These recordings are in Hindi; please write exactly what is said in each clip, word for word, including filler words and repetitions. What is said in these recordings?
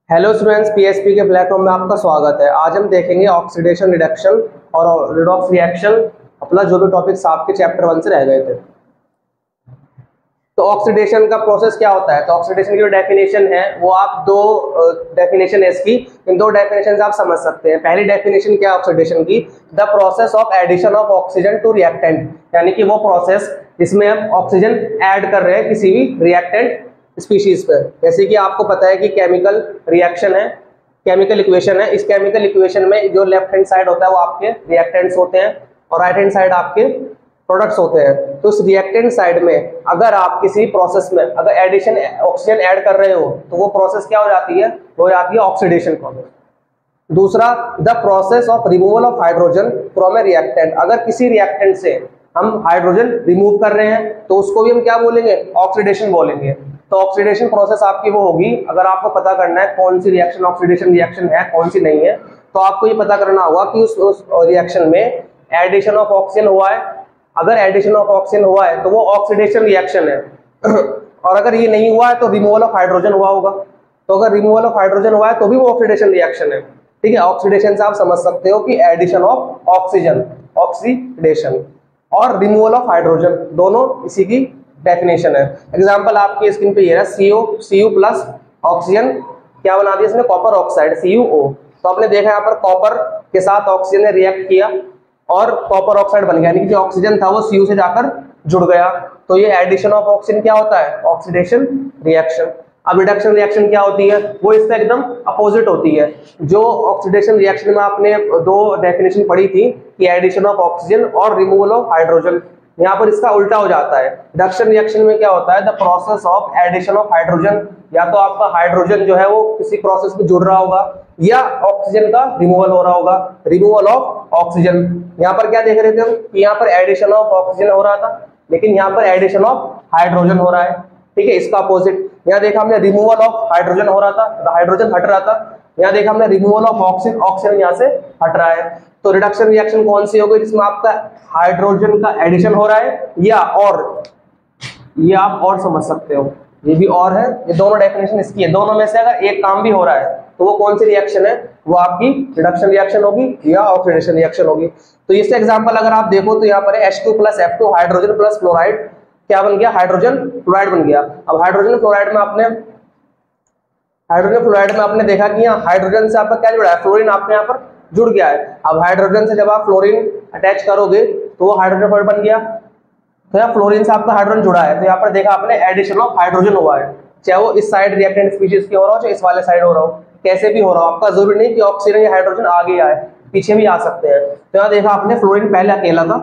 हेलो स्टूडेंट्स, पीएचपी के प्लेटफॉर्म में आपका स्वागत है। आज हम देखेंगे ऑक्सीडेशन रिडक्शन और रिडॉक्स रिएक्शन, अपना जो भी टॉपिक्स आपके चैप्टर वन से रह गए थे। तो ऑक्सीडेशन का प्रोसेस क्या होता है? तो ऑक्सीडेशन की जो डेफिनेशन है वो आप दो डेफिनेशन है इसकी, इन दो डेफिनेशन आप समझ सकते हैं। पहली डेफिनेशन क्या है ऑक्सीडेशन की? The process of addition of oxygen to reactant, यानी कि वो प्रोसेस जिसमें हम ऑक्सीजन ऐड कर रहे हैं किसी भी रिएक्टेंट स्पीशीज पर। जैसे कि आपको पता है कि केमिकल रिएक्शन है, केमिकल इक्वेशन है। इस केमिकल इक्वेशन में जो लेफ्ट हैंड साइड होता है वो आपके रिएक्टेंट्स होते हैं और राइट हैंड साइड आपके प्रोडक्ट्स होते हैं। तो इस रिएक्टेंट साइड में अगर आप किसी प्रोसेस में अगर एडिशन ऑक्सीजन ऐड कर रहे हो तो वो प्रोसेस क्या हो जाती है? वो हो जाती है ऑक्सीडेशन प्रोसेस। दूसरा, the process of removal of hydrogen from a reactant. अगर किसी रिएक्टेंट से हम हाइड्रोजन रिमूव कर रहे हैं तो उसको भी हम क्या बोलेंगे? ऑक्सीडेशन बोलेंगे। तो ऑक्सीडेशन प्रोसेस आपकी वो होगी, अगर आपको पता करना है कौन सी रिएक्शन ऑक्सीडेशन रिएक्शन है कौन सी नहीं है, तो आपको ये पता करना होगा कि उस, उस रिएक्शन में एडिशन ऑफ ऑक्सीजन हुआ है। अगर एडिशन ऑफ ऑक्सीजन हुआ है तो वो ऑक्सीडेशन रिएक्शन है और अगर ये नहीं हुआ है तो रिमूवल ऑफ हाइड्रोजन हुआ होगा। तो अगर रिमूवल ऑफ हाइड्रोजन हुआ है तो भी वो ऑक्सीडेशन रिएक्शन है। ठीक है, ऑक्सीडेशन से आप समझ सकते हो कि एडिशन ऑफ ऑक्सीजन ऑक्सीडेशन और रिमूवल ऑफ हाइड्रोजन दोनों इसी की डेफिनेशन है। एग्जांपल आपकी स्क्रीन पे ये है, C O C U plus oxygen क्या बना दिया इसने? Copper oxide C U O. तो आपने देखा यहाँ पर कॉपर के साथ ऑक्सीजन ने रिएक्ट किया और कॉपर ऑक्साइड बन गया, यानी कि जो ऑक्सीजन था वो सी यू से जाकर जुड़ गया। तो ये एडिशन ऑफ ऑक्सीजन क्या होता है? Oxidation reaction. अब रिडक्शन रिएक्शन क्या होती है? वो इससे एकदम अपोजिट होती है। जो ऑक्सीडेशन रिएक्शन में आपने दो डेफिनेशन पढ़ी थी कि एडिशन ऑफ ऑक्सीजन और रिमूवल ऑफ हाइड्रोजन, यहाँ पर इसका उल्टा हो जाता है। रिडक्शन रिएक्शन में क्या होता है? The process of addition of hydrogen, या तो आपका हाइड्रोजन जो है वो किसी प्रोसेस में जुड़ रहा होगा या ऑक्सीजन का रिमूवल हो रहा होगा, रिमूवल ऑफ ऑक्सीजन। यहाँ पर क्या देख रहे थे हम कि यहाँ पर एडिशन ऑफ ऑक्सीजन हो रहा था, लेकिन यहाँ पर एडिशन ऑफ हाइड्रोजन हो रहा है। ठीक है, इसका अपोजिट यहाँ देखा हमने रिमूवल ऑफ हाइड्रोजन हो रहा था, हाइड्रोजन हट रहा था। यहाँ देखा हमने रिमूवल ऑफ ऑक्सीजन, ऑक्सीजन यहाँ से हट रहा है। तो रिडक्शन रिएक्शन कौन सी हो गई? जिसमें आपका हाइड्रोजन का एडिशन हो रहा है या और, ये आप और समझ सकते हो, ये भी और है। ये दोनों डेफिनेशन इसकी है। दोनों में से अगर एक काम भी हो रहा है तो वो कौन सी रिएक्शन है? वो आपकी रिडक्शन रिएक्शन होगी या ऑक्सीडेशन रिएक्शन होगी। तो इससे एग्जांपल अगर आप देखो तो यहाँ पर H two plus F two hydrogen plus fluoride क्या बन गया? हाइड्रोजन फ्लोराइड बन गया। अब हाइड्रोजन फ्लोराइड में आपने हाइड्रोजन फ्लोराइड में आपने देखा कि यहाँ हाइड्रोजन से आपका क्या जुड़ा है? फ्लोरीन आपके यहाँ पर जुड़ गया है। अब हाइड्रोजन से जब आप फ्लोरीन अटैच करोगे तो वो हाइड्रोजन फ्लोराइड बन गया। तो यहाँ फ्लोरीन से आपका हाइड्रोजन जुड़ा है, तो यहाँ पर देखा आपने एडिशन ऑफ हाइड्रोजन हुआ है, चाहे वो इस साइड रिएक्टेंट स्पीशीज की हो रहा हो चाहे इस वाले साइड हो रहा हो, कैसे भी हो रहा हो। आपका जरूरी नहीं कि ऑक्सीजन या हाइड्रोजन आगे आए, पीछे भी आ सकते हैं। तो यहाँ देखा आपने फ्लोरीन पहले अकेला था,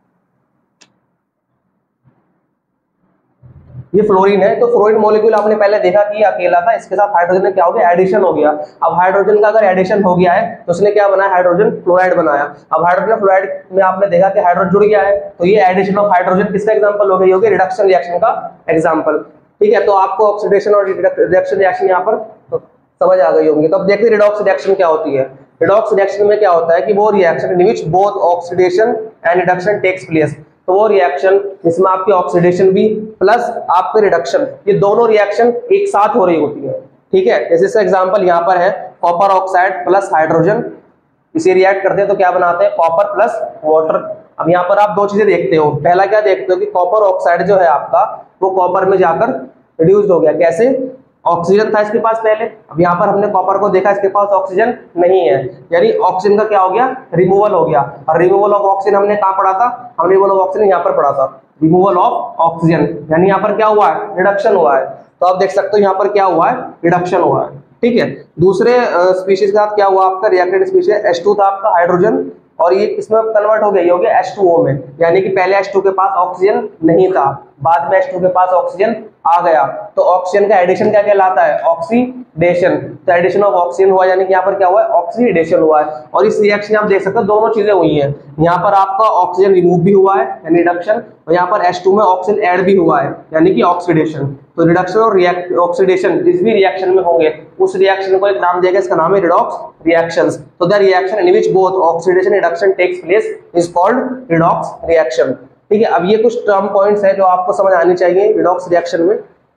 ये फ्लोरीन है, तो फ्लोरीन मॉलिक्यूल आपने पहले देखा कि ये अकेला था, इसके साथ हाइड्रोजन में क्या हो गया? एडिशन हो गया। अब हाइड्रोजन का अगर एडिशन हो गया है तो उसने क्या बनाया? हाइड्रोजन फ्लोराइड बनाया। अब हाइड्रोजन फ्लोराइड में आपने देखा कि हाइड्रोजन जुड़ गया है, तो ये एडिशन ऑफ हाइड्रोजन किसका एग्जांपल हो गई? होगी रिडक्शन रिएक्शन का एग्जांपल। ठीक है, तो आपको ऑक्सीडेशन और रिडक्शन रिएक्शन यहाँ पर तो समझ आ गई होंगी। तो अब देखते हैं रिडॉक्स रिएक्शन क्या होती है। रिडॉक्स रिएक्शन में क्या होता है कि वो reaction in which both oxidation and reduction takes place, तो वो रिएक्शन जिसमें आपकी ऑक्सीडेशन भी प्लस आपके रिडक्शन, ये दोनों रिएक्शन एक साथ हो रही होती है। ठीक है, जैसे इसका एग्जांपल यहाँ पर है कॉपर ऑक्साइड प्लस हाइड्रोजन, इसे रिएक्ट करते हैं तो क्या बनाते हैं? Copper plus water. अब यहाँ पर आप दो चीजें देखते हो, पहला क्या देखते हो कि कॉपर ऑक्साइड जो है आपका वो कॉपर में जाकर रिड्यूस हो गया। कैसे? ऑक्सीजन था इसके पास पहले, अब यहाँ पर हमने कॉपर को देखा इसके पास ऑक्सीजन नहीं है, यानी ऑक्सीजन का क्या हो गया? रिमूवल हो गया। और रिमूवल ऑफ ऑक्सीजन हमने कहाँ पढ़ा था? हमने रिमूवल ऑफ ऑक्सीजन यहाँ पर पढ़ा था, रिमूवल ऑफ ऑक्सीजन, यानी यहाँ पर क्या हुआ है? रिडक्शन हुआ है। तो आप देख सकते हो यहाँ पर क्या हुआ है? रिडक्शन हुआ है। ठीक है, दूसरे स्पीशीज के साथ क्या हुआ? आपका रिएक्टेंट स्पीशीज एच टू था आपका हाइड्रोजन, और ये इसमें कन्वर्ट हो गया, ये हो गया एच टू ओ में, यानी कि पहले एच टू के पास ऑक्सीजन नहीं था, बाद में एच टू के पास ऑक्सीजन आ गया। तो ऑक्सीजन का एडिशन क्या कहलाता है? ऑक्सीडेशन। तो एडिशन ऑफ ऑक्सीजन हुआ, यानी कि यहाँ पर क्या हुआ है? ऑक्सीडेशन हुआ है। और इस रिएक्शन में आप देख सकते हो दोनों चीजें हुई हैं, यहाँ पर आपका ऑक्सीजन रिमूव भी हुआ है यानी रिडक्शन, और यहाँ पर एच टू में ऑक्सीजन ऐड भी हुआ है यानी कि ऑक्सीडेशन। तो रिडक्शन और रिएक्ट ऑक्सीडेशन जिस भी रिएक्शन में होंगे उस रिएक्शन को एक नाम देगा, इसका नाम है रिडॉक्स रिएक्शंस। तो the reaction in which both oxidation reduction takes place is called redox reaction. ठीक है, अब ये कुछ टर्म पॉइंट्स हैं जो आपको समझ आनी चाहिए रिडॉक्स रिएक्शन में।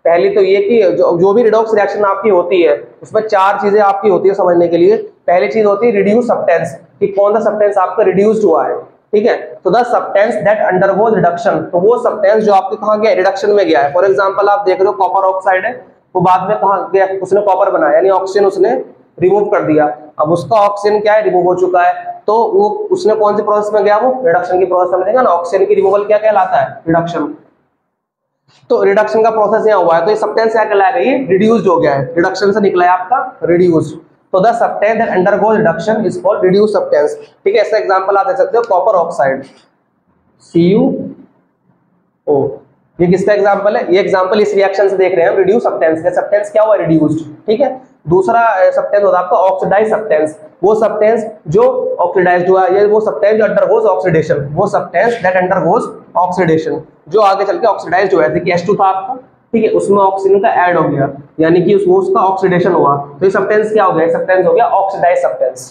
पहली तो ये कि जो, जो भी रिडॉक्स रिएक्शन आपकी होती है उसमें चार चीजें आपकी होती है समझने के लिए। पहली चीज होती है रिड्यूस सब्सटेंस, कि कौन सा सब्सटेंस आपका रिड्यूस्ड हुआ है, ठीक है। तो the substance that undergoes reduction, तो वो सब्सटेंस जो आपके कहां गया, रिडक्शन में गया है। फॉर एग्जांपल आप देख रहे हो कॉपर ऑक्साइड है, वो बाद में कहां गया, उसने कॉपर बनाया यानी ऑक्सीजन उसने रिमूव कर दिया, अब उसका ऑक्सीजन क्या है, रिमूव हो चुका है, तो वो उसने कौन सी प्रोसेस में गया, वो रिडक्शन की प्रोसेस में, देखा ना ऑक्सीजन की रिमूवल क्या कहलाता है, रिडक्शन। तो रिडक्शन का प्रोसेस यहाँ हुआ है, तो ये सब्सटेंस क्या कहलाएगा, ये रिड्यूस्ड हो गया है, रिडक्शन से निकला है आपका रिड्यूस्ड। तो the substance that undergoes reduction is called reduced substance, ठीक है। ऐसा एग्जांपल आप दे सकते हो copper oxide C U O, ये किसका एग्जांपल है, ये एग्जांपल इस रिएक्शन से देख रहे हैं हम, रिड्यूस सब्सटेंस का सब्सटेंस क्या हुआ, रिड्यूस्ड, ठीक है। दूसरा सब्सटेंस होता है आपका ऑक्सीडाइज्ड सब्सटेंस, वो सब्सटेंस जो ऑक्सीडाइज्ड हुआ, ये वो सब्सटेंस जो अंडरगोज ऑक्सीडेशन, वो सब्सटेंस दैट अंडरगोज ऑक्सीडेशन, जो आगे चल के ऑक्सीडाइज्ड हुआ है, जैसे कि एच टू था आपका, ठीक है, उसमें ऑक्सीजन का ऐड हो गया, यानी कि उसको उसका ऑक्सीडेशन हुआ, तो ये सब्सटेंस क्या हो गया, सब्सटेंस हो गया ऑक्सीडाइज्ड सब्सटेंस।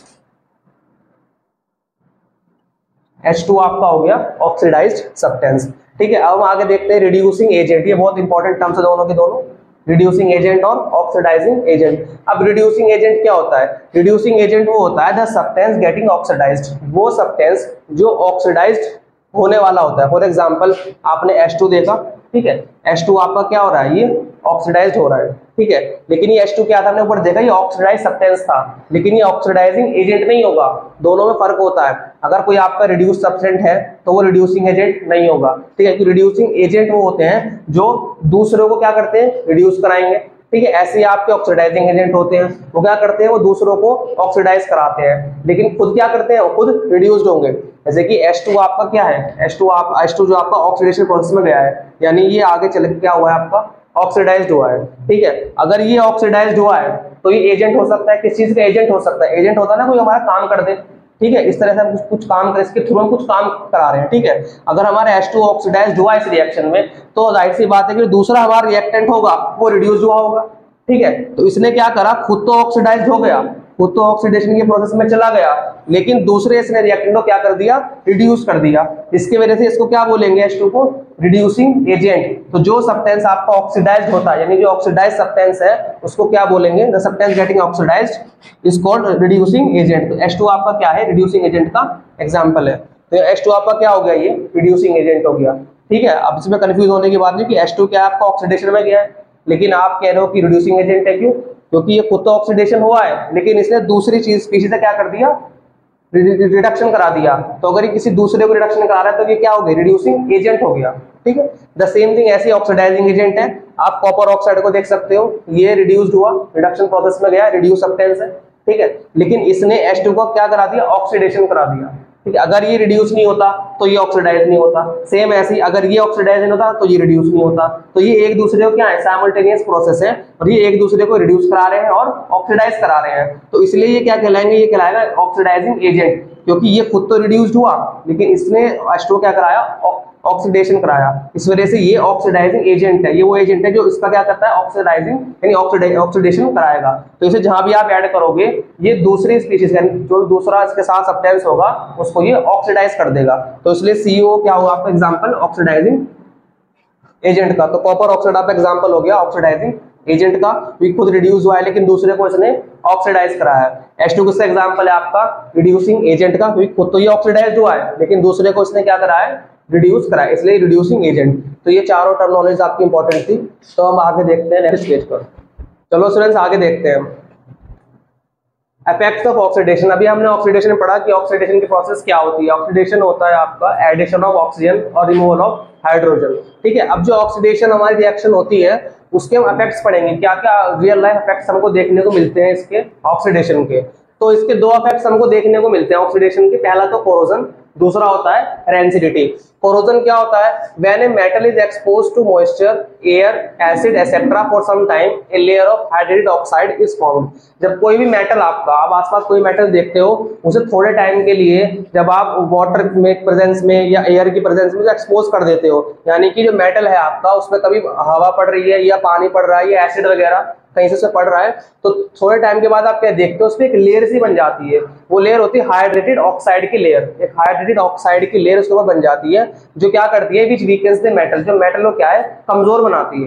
एच टू आपका हो गया ऑक्सीडाइज्ड सब्सटेंस, ठीक है। अब हम आगे देखते हैं रिड्यूसिंग एजेंट, ये बहुत इंपॉर्टेंट टर्म्स है दोनों के दोनों, रिड्यूसिंग एजेंट और ऑक्सीडाइजिंग एजेंट। अब रिड्यूसिंग एजेंट क्या होता है, रिड्यूसिंग एजेंट वो होता है द सब्सटेंस गेटिंग ऑक्सीडाइज्ड, वो सब्सटेंस जो ऑक्सीडाइज्ड होने वाला होता है। फॉर एग्जांपल आपने एच टू देखा, ठीक है, एच टू आपका क्या हो रहा है, ये ऑक्सीडाइज्ड हो रहा है, ठीक है, लेकिन ये एच टू क्या था, हमने ऊपर देखा ये ऑक्सीडाइज्ड सब्सटेंस था, लेकिन ये ऑक्सीडाइजिंग एजेंट नहीं होगा, दोनों में फर्क होता है। अगर कोई आपका रिड्यूस सब्सटेंट है तो वो रिड्यूसिंग एजेंट नहीं होगा, ठीक है, कि रिड्यूसिंग एजेंट वो होते हैं जो दूसरों को क्या करते हैं, रिड्यूस कराएंगे, ठीक है। ऐसे ही आपके ऑक्सीडाइजिंग एजेंट होते हैं, वो क्या करते हैं, वो दूसरों को ऑक्सीडाइज कराते हैं, लेकिन खुद क्या करते हैं, वो खुद रिड्यूस्ड होंगे। जैसे कि एच टू आपका क्या है, एच टू आप एच टू जो आपका ऑक्सीडेशन प्रोसेस में गया है, यानी ये आगे चल के क्या हुआ है, आपका ऑक्सीडाइज्ड हुआ है, ठीक है। अगर ये ऑक्सीडाइज्ड हुआ है तो ये एजेंट हो सकता है, किस चीज का एजेंट हो सकता है, एजेंट होता है ना कोई हमारा काम कर दे, ठीक है, इस तरह से हम कुछ कुछ काम कर, इसके थ्रू हम कुछ काम करा रहे हैं, ठीक है। अगर हमारा एच टू ऑक्सीडाइज्ड हुआ इस रिएक्शन में, तो जाहिर सी बात है कि दूसरा हमारा रिएक्टेंट होगा वो रिड्यूस्ड हुआ होगा, ठीक है। तो इसने क्या करा, खुद तो ऑक्सीडाइज्ड हो गया, खुद तो ऑक्सीडेशन के प्रोसेस में चला गया, लेकिन दूसरे इसने रिएक्टेंट को क्या कर दिया, रिड्यूस कर दिया, इसकी वजह से इसको क्या बोलेंगे, एच टू को रिड्यूसिंग एजेंट। तो जो सब्सटेंस आपका ऑक्सीडाइज्ड होता है, यानी जो ऑक्सीडाइज्ड सब्सटेंस है उसको क्या बोलेंगे, the substance getting oxidized is called reducing agent. तो एच टू आपका क्या है, रिड्यूसिंग एजेंट का एग्जांपल है। तो एच टू आपका क्या हो गया, ये रिड्यूसिंग एजेंट हो गया, ठीक है। अब इसमें कंफ्यूज होने की बात नहीं कि एच टू क्या आपका ऑक्सीडेशन में गया है, लेकिन आप कह रहे हो कि रिड्यूसिंग एजेंट है, क्यों, क्योंकि ये खुद तो ऑक्सीडेशन हुआ है, लेकिन इसने दूसरी चीज स्पीशीज से क्या कर दिया, रिडक्शन करा दिया। तो अगर ये किसी दूसरे को रिडक्शन करा रहा है तो ये क्या हो गया, रिड्यूसिंग एजेंट हो गया, ठीक है। द सेम थिंग ऐसी ऑक्सीडाइजिंग एजेंट है, आप कॉपर ऑक्साइड को देख सकते हो, ये रिड्यूस्ड हुआ, रिडक्शन प्रोसेस में गया, रिड्यूस सब्सटेंस है, ठीक है, लेकिन इसने एच टू को क्या करा दिया, ऑक्सीडेशन करा दिया, ठीक है। अगर ये रिड्यूस नहीं होता तो ये ऑक्सीडाइज नहीं होता, सेम ऐसे ही अगर ये ऑक्सीडाइज नहीं होता तो ये रिड्यूस नहीं होता। तो ये एक दूसरे को क्या है, साइमल्टेनियस प्रोसेस है, और ये एक दूसरे को रिड्यूस करा रहे हैं और ऑक्सीडाइज करा रहे हैं, तो इसलिए ये क्या कहलाएंगे, ये कहलाएगा ऑक्सीडाइजिंग एजेंट, क्योंकि ये खुद तो रिड्यूस्ड हुआ लेकिन इसने एच टू क्या कराया, ऑक्सीडेशन कराया, इस वजह से ये ऑक्सीडाइजिंग एजेंट है। ये वो एजेंट है जो इसका क्या करता है, ऑक्सीडाइजिंग यानी ऑक्सीडेशन कराएगा। तो इसे जहां भी आप ऐड करोगे, ये दूसरी स्पीशीज यानी जो दूसरा इसके साथ सब्सटेंस होगा उसको ये ऑक्सीडाइज कर देगा। तो इसलिए सीओ क्या हुआ आपका एग्जांपल, ऑक्सीडाइजिंग एजेंट का। तो कॉपर ऑक्साइड आपका एग्जांपल हो गया ऑक्सीडाइजिंग एजेंट का, भी खुद रिड्यूस हुआ है लेकिन दूसरे को इसने ऑक्सीडाइज कराया है। एच टू किसका एग्जांपल है आपका, रिड्यूसिंग एजेंट का, क्योंकि खुद तो ये ऑक्सीडाइज्ड हुआ है लेकिन दूसरे को इसने क्या कराया है, रिड्यूस कराया, इसलिए रिड्यूसिंग एजेंट। तो ये चारों टर्म नॉलेज आपकी इंपॉर्टेंट थी। तो हम आगे देखते हैं नेक्स्ट पेज पर। चलो स्टूडेंट्स आगे देखते हैं इफेक्ट्स ऑफ ऑक्सीडेशन। अभी हमने ऑक्सीडेशन में पढ़ा कि ऑक्सीडेशन की प्रोसेस क्या होती है। ऑक्सीडेशन होता है आपका एडिशन ऑफ ऑक्सीजन और रिमूवल ऑफ हाइड्रोजन, ठीक है। अब जो ऑक्सीडेशन हमारी रिएक्शन होती है उसके हम इफेक्ट्स पढ़ेंगे, क्या क्या रियल लाइफ इफेक्ट्स हमको देखने को मिलते हैं इसके ऑक्सीडेशन के। तो इसके दो इफेक्ट्स हमको देखने को मिलते हैं ऑक्सीडेशन के। पहला तो कोरोजन, दूसरा होता है रेंसिडिटी। कोरोजन क्या होता है, when a metal is exposed to moisture, air, acid etcetera for some time, a layer of hydrated oxide is formed. जब कोई भी मेटल आपका, आप आसपास कोई मेटल देखते हो, उसे थोड़े टाइम के लिए जब आप वाटर में प्रेजेंस में या एयर की प्रेजेंस में एक्सपोज कर देते हो, यानी कि जो मेटल है आपका उसमें कभी हवा पड़ रही है या पानी पड़ रहा है या एसिड वगैरह कहीं से पड़ रहा है, तो थोड़े टाइम के बाद आप क्या देखते हो, उसमें एक लेयर सी बन जाती है। वो लेयर होती है हाइड्रेटेड ऑक्साइड की लेयर। एक हाइड्रेटेड ऑक्साइड की लेयर उसके ऊपर बन जाती है जो क्या करती है, विच वीकनेस द मेटल, जो मेटल को क्या है, कमजोर बनाती है,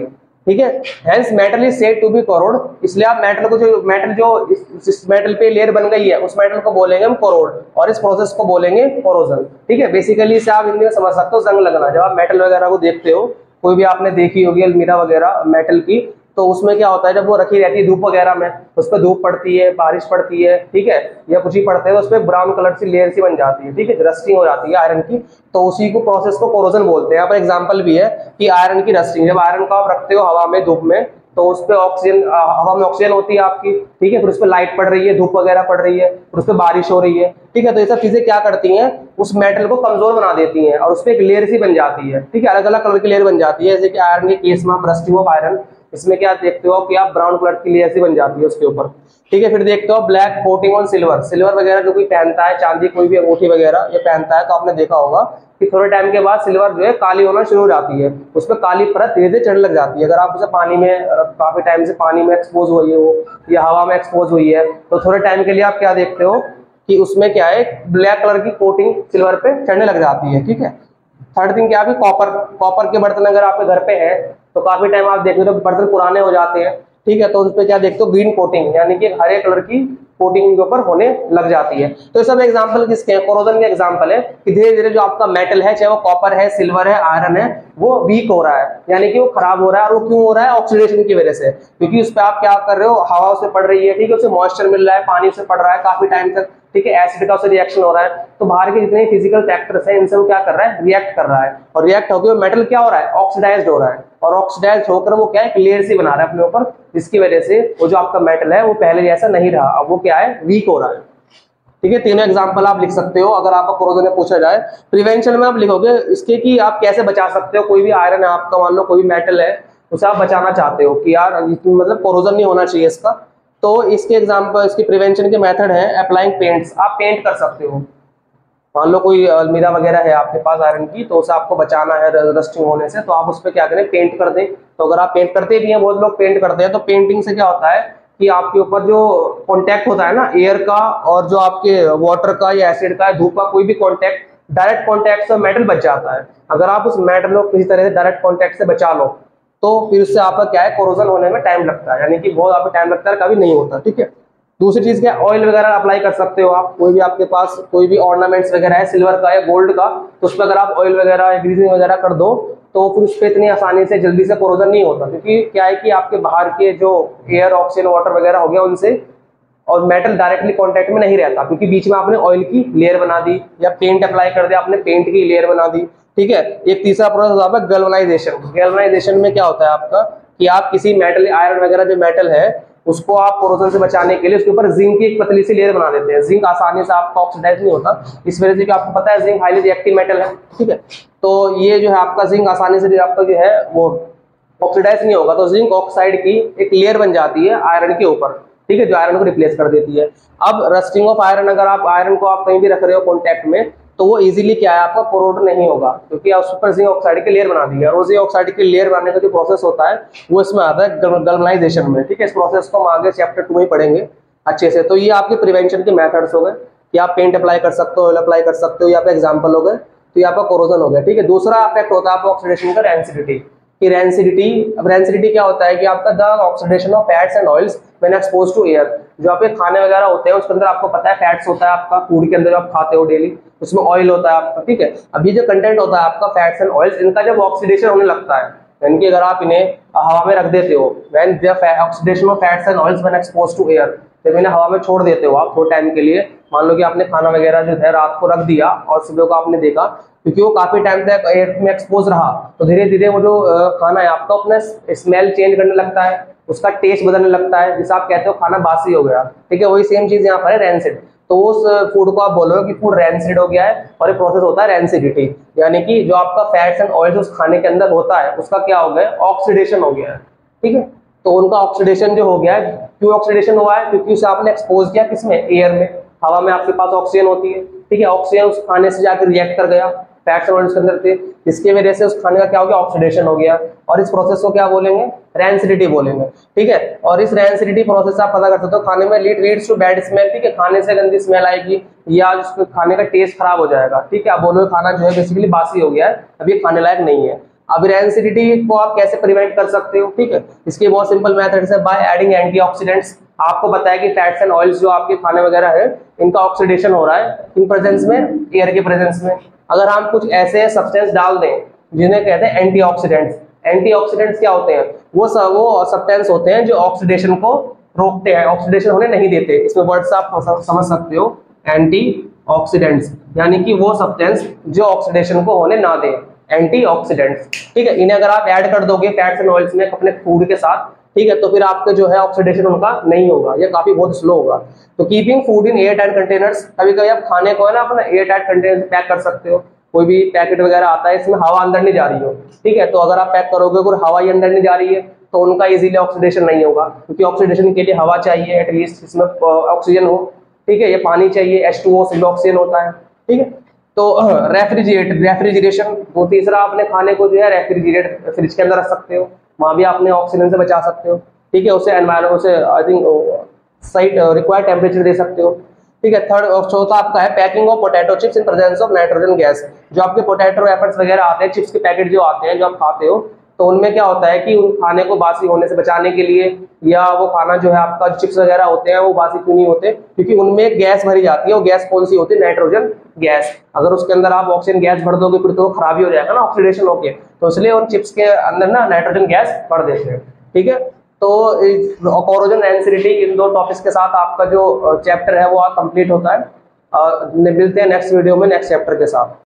ठीक है। Hence metal is said to be corroded, इसलिए आप मेटल को जो मेटल जो इस मेटल पे लेयर बन गई है उस मेटल को बोलेंगे हम कोरोड, और इस प्रोसेस को बोलेंगे कोरोजन। ठीक है, बेसिकली इसे आप हिंदी में समझ सकते हो जंग लगना। जब आप मेटल वगैरह को देखते हो, कोई भी आपने देखी होगी अलमीरा वगैरह मेटल की, तो उसमें क्या होता है जब वो रखी रहती है धूप वगैरह में, उस पर धूप पड़ती है, बारिश पड़ती है, ठीक है, या कुछ ही पड़ता है तो उस पर ब्राउन कलर की लेयर सी बन जाती है, ठीक है, रस्टिंग हो जाती है आयरन की, तो उसी को प्रोसेस को कोरोजन बोलते हैं। यहाँ पर एग्जांपल भी है कि आयरन की रस्टिंग, जब आयरन को आप रखते हो हवा में धूप में, तो उस पर ऑक्सीजन, हवा में ऑक्सीजन होती है आपकी, ठीक है, फिर उस पर लाइट पड़ रही है, धूप वगैरह पड़ रही है, फिर उस पर बारिश हो रही है, ठीक है, तो ये सब चीजें क्या करती हैं, उस मेटल को कमजोर बना देती हैं और उस पर एक लेयर सी बन जाती है, ठीक है, अलग अलग कलर की लेयर बन जाती है। जैसे कि आयरन के केस में आप रस्टिंग ऑफ आयरन, इसमें क्या देखते हो कि आप ब्राउन कलर की लेयर सी बन जाती है उसके ऊपर, ठीक है। फिर देखते हो black coating on silver, silver वगैरह जो कोई पहनता है, चांदी कोई भी अंगूठी वगैरह ये पहनता है, तो आपने देखा होगा कि थोड़े टाइम के बाद सिल्वर जो है काली होना शुरू हो जाती है, उस पर काली परत धीरे धीरे चढ़ने लग जाती है। अगर आप उसे पानी में काफी टाइम से पानी में एक्सपोज हुई है वो, या हवा में एक्सपोज हुई है, तो थोड़े टाइम के लिए आप क्या देखते हो कि उसमें क्या है, ब्लैक कलर की कोटिंग सिल्वर पे चढ़ने लग जाती है, ठीक है। थर्ड थिंग क्या है, कॉपर, कॉपर के बर्तन अगर आपके घर पे है तो काफी टाइम आप देखते हो तो बर्तन पुराने हो जाते हैं, ठीक है, तो उस पर क्या देखते हो, ग्रीन कोटिंग, यानी कि हरे कलर की कोटिंग के ऊपर होने लग जाती है। तो ये सब एग्जांपल किसके हैं, कोरोजन के एग्जांपल है कि धीरे धीरे जो आपका मेटल है, चाहे वो कॉपर है, सिल्वर है, आयरन है, वो वीक हो रहा है, यानी कि वो खराब हो रहा है। और वो क्यों हो रहा है, ऑक्सीडेशन की वजह से, क्योंकि उस पर आप क्या कर रहे हो, हवा उससे पड़ रही है, ठीक है, उसे मॉइस्चर मिल रहा है, पानी से पड़ रहा है काफी टाइम तक, ठीक है, एसिड का उससे रिएक्शन हो रहा है, तो बाहर के जितने फिजिकल फैक्टर्स हैं इनसे वो क्या कर रहा है, रिएक्ट कर रहा है, और रिएक्ट होकर मेटल क्या हो रहा है, ऑक्सीडाइज्ड हो रहा है, और ऑक्सीडाइज्ड होकर वो क्या है, लेयर सी बना रहा है अपने ऊपर, जिसकी वजह से वो जो आपका मेटल है वो पहले जैसा नहीं रहा, अब वो क्या है, वीक हो रहा है, ठीक है। तीनों एग्जांपल आप लिख सकते हो अगर आपका कोरोजन में पूछा जाए। प्रिवेंशन में आप लिखोगे इसके कि आप कैसे बचा सकते हो, कोई भी आयरन है आपका, मान लो कोई मेटल है, उसे आप बचाना चाहते हो कि यार मतलब कोरोजन नहीं होना चाहिए इसका, तो इसके एग्जांपल, इसके प्रिवेंशन के मेथड है अप्लाइंग पेंट्स, आप पेंट कर सकते हो। मान लो कोई अलमीरा वगैरह है आपके पास आयरन की, तो उसे आपको बचाना है रस्टिंग होने से, तो आप उस पर क्या करें, पेंट कर दें। तो अगर आप पेंट करते भी हैं, बहुत लोग पेंट करते हैं, तो पेंटिंग से क्या होता है कि आपके ऊपर जो कॉन्टैक्ट होता है ना एयर का, और जो आपके वाटर का या एसिड का, धूप का, कोई भी कॉन्टैक्ट, डायरेक्ट कॉन्टैक्ट से मेटल बच जाता है। अगर आप उस मेटल को किसी तरह से डायरेक्ट कॉन्टैक्ट से बचा लो, तो फिर उससे आपका क्या है, कोरोजन होने में टाइम लगता है, यानी कि बहुत आपको टाइम लगता है, कभी नहीं होता, ठीक है। दूसरी चीज क्या, ऑयल वगैरह अप्लाई कर सकते हो आप, कोई भी आपके पास कोई भी ऑर्नामेंट्स वगैरह है सिल्वर का या गोल्ड का, तो उस पर अगर आप ऑयल वगैरह या ग्रीसिंग वगैरह कर दो, तो फिर उस पर इतनी आसानी से जल्दी से कोरोजन नहीं होता, क्योंकि क्या है कि आपके बाहर के जो एयर, ऑक्सीजन, वाटर वगैरह हो गया उनसे, और मेटल डायरेक्टली कांटेक्ट में नहीं रहता, क्योंकि बीच में आपने ऑयल की लेयर बना दी, या पेंट अप्लाई कर दिया आपने, पेंट की लेयर बना दी, ठीक है। एक तीसरा प्रोसेस होता है गैल्वेनाइजेशन। गैल्वेनाइजेशन में क्या होता है आपका कि आप किसी मेटल, आयरन वगैरह जो मेटल है उसको आप कोरोजन से बचाने के लिए उसके ऊपर जिंक की एक पतली सी लेयर बना देते हैं। जिंक आसानी से आपका ऑक्सीडाइज नहीं होता, इस वजह से कि आपको पता है जिंक हाईली रिएक्टिव मेटल है, ठीक है, तो ये जो है आपका जिंक आसानी से आपका जो है वो ऑक्सीडाइज नहीं होगा, तो जिंक ऑक्साइड की एक लेयर बन जाती है आयरन के ऊपर, ठीक है, जो आयरन को रिप्लेस कर देती है। अब रस्टिंग ऑफ आयरन, अगर आप आयरन को आप कहीं भी रख रहे हो कॉन्टैक्ट में, तो वो इजीली क्या है, आपका कोरोड नहीं होगा, क्योंकि आप उस पर जिंक ऑक्साइड की लेयर बना दी है, और जिंक ऑक्साइड की लेयर बनाने का जो प्रोसेस होता है वो इसमें आता है गैल्वेनाइजेशन में, ठीक है। इस प्रोसेस को हम आगे चैप्टर टू में पढ़ेंगे अच्छे से। तो ये आपके प्रिवेंशन के मेथड्स हो गए कि आप पेंट अप्लाई कर सकते हो, ऑयल अप्लाई कर सकते हो, या पे एग्जाम्पल हो गए, तो ये आपका कोरोजन हो गया, ठीक है। दूसरा इफेक्ट होता है आपका ऑक्सीडेशन का, रेंसिडिटी की रेंसिडिटी। अब रेंसिडिटी क्या होता है कि आपका the oxidation of fats and oils when exposed to air. जो आपके खाने वगैरह होते हैं उसके अंदर आपको पता है फैट्स होता है, आपका फूड के अंदर जो आप खाते हो डेली, उसमें ऑयल होता है आपका, ठीक है। अभी जो कंटेंट होता है आपका फैट्स एंड ऑयल्स, इनका जब ऑक्सीडेशन होने लगता है, यानी कि अगर आप इन्हें हवा में रख देते हो, when the oxidation of fats and oils when exposed to air, जब इन्हें हवा में छोड़ देते हो आप थोड़े टाइम के लिए, मान लो कि आपने खाना वगैरह जो है रात को रख दिया और सुबह को आपने देखा, क्योंकि वो काफी टाइम तक एयर में एक्सपोज रहा, तो धीरे धीरे वो जो खाना है आपका अपना स्मेल चेंज करने लगता है, उसका टेस्ट बदलने लगता है, जिसे आप कहते हो खाना बासी हो गया, ठीक है। वही सेम चीज यहाँ पर है रेंसिड। तो उस फूड को आप बोलोगे कि फूड रेंसिड हो गया है, और ये प्रोसेस होता है रेंसिडिटी, यानी कि जो आपका फैट्स एंड ऑयल्स उस खाने के अंदर होता है उसका क्या हो गया, ऑक्सीडेशन हो गया है, ठीक है। तो उनका ऑक्सीडेशन जो हो गया है, क्यों ऑक्सीडेशन हुआ है, क्योंकि उसे आपने एक्सपोज किया किसमें, एयर में। हवा में आपके पास ऑक्सीजन होती है, ठीक है, ऑक्सीजन उस खाने से जाकर रिएक्ट कर गया, फैट्स और ऑयल्स के अंदर थे, इसकी वजह से उस खाने का क्या हो गया, ऑक्सीडेशन हो गया, और इस प्रोसेस को क्या बोलेंगे, रेंसिडिटी बोलेंगे, ठीक है। और इस रेंसिडिटी प्रोसेस आप पता कर सकते हो खाने में lead leads to bad smell, ठीक है, खाने से गंदी स्मेल आएगी, या उसके खाने का टेस्ट खराब हो जाएगा, ठीक है। आप बोलोगे खाना जो है बेसिकली बासी हो गया है, अभी खाने लायक नहीं है। अब रेंसिडिटी को आप कैसे प्रिवेंट कर सकते हो, ठीक है, इसकी बहुत सिंपल मेथड है, बाय एडिंग एंटीऑक्सीडेंट्स। आपको पता है कि फैट्स एंड ऑयल्स जो आपके खाने वगैरह है, इनका ऑक्सीडेशन हो रहा है इन प्रेजेंस में, एयर के प्रेजेंस में। अगर हम कुछ ऐसे सब्सटेंस डाल दें जिन्हें कहते हैं एंटीऑक्सीडेंट्स। एंटीऑक्सीडेंट्स क्या होते हैं? वो सब वो सब्सटेंस होते हैं जो ऑक्सीडेशन को रोकते हैं, ऑक्सीडेशन होने नहीं देते। इसमें वर्ड्स आप समझ सकते हो, एंटीऑक्सीडेंट्स यानी कि वो सब्सटेंस जो ऑक्सीडेशन को होने ना दे, एंटीऑक्सीडेंट्स, ठीक है। इन्हें अगर आप ऐड कर दोगे फैट्स एंड ऑयल्स में अपने फूड के साथ, ठीक है, तो फिर आपके जो है ऑक्सीडेशन उनका नहीं होगा, ये काफी बहुत स्लो होगा। तो keeping food in air tight containers, कभी कभी आप खाने को है ना अपना एयर टाइट कंटेनर पैक कर सकते हो। कोई भी पैकेट वगैरह आता है, इसमें हवा अंदर नहीं जा रही हो, ठीक है, तो अगर आप पैक करोगे और हवा ही अंदर नहीं जा रही है तो उनका इजीली ऑक्सीडेशन नहीं होगा, क्योंकि ऑक्सीडेशन के लिए हवा चाहिए, एटलीस्ट इसमें ऑक्सीजन हो, ठीक है, ये पानी चाहिए, एच टू ओ सिर्फ ऑक्सीजन होता है, ठीक है। तो रेफ्रिजरेट रेफ्रिजरेशन, वो तीसरा, अपने खाने को जो है रेफ्रिजरेट फ्रिज के अंदर रख सकते हो, वहां भी आपने ऑक्सीजन से बचा सकते हो, ठीक है, उसे एनवायरमेंट उसे आई थिंक सही रिक्वायर्ड टेम्परेचर दे सकते हो, ठीक है। थर्ड और चौथा आपका है packing of potato chips in presence of nitrogen gas. जो आपके पोटैटो रैपर्स वगैरह आते हैं, चिप्स के पैकेट जो आते हैं जो आप खाते हो, तो उनमें क्या होता है कि उन खाने को बासी होने से बचाने के लिए, या वो खाना जो है आपका चिप्स वगैरह होते हैं वो बासी क्यों नहीं होते, क्योंकि उनमें गैस भरी जाती है। वो गैस कौन सी होती है? Nitrogen gas. अगर उसके अंदर आप ऑक्सीजन गैस भर दोगे फिर तो वो खराबी हो जाएगा ना ऑक्सीडेशन होके, तो इसलिए उन चिप्स के अंदर ना नाइट्रोजन गैस भर देते हैं, ठीक है। तो कोरोजन रेंसिडिटी, इन दो टॉपिक्स के साथ आपका जो चैप्टर है वो कंप्लीट होता है। मिलते हैं नेक्स्ट वीडियो में नेक्स्ट चैप्टर के साथ।